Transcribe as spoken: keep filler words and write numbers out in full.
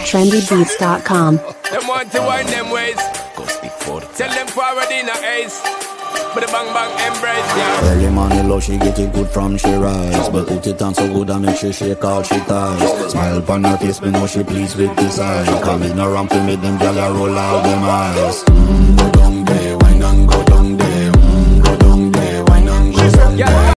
trendy beats dot com. Them want to wind them ways. Go speak for it. Tell them forward in a ace. But the bang bang embrace, yeah. Early money love, she get it good from she rise. But put it on so good and make she shake all she ties. Smile upon her face, me know she pleased with this eye. Come in around to make them gyal roll out them eyes. Mm, go down there, wine and go down there. Mm, go down there, wine and go down there.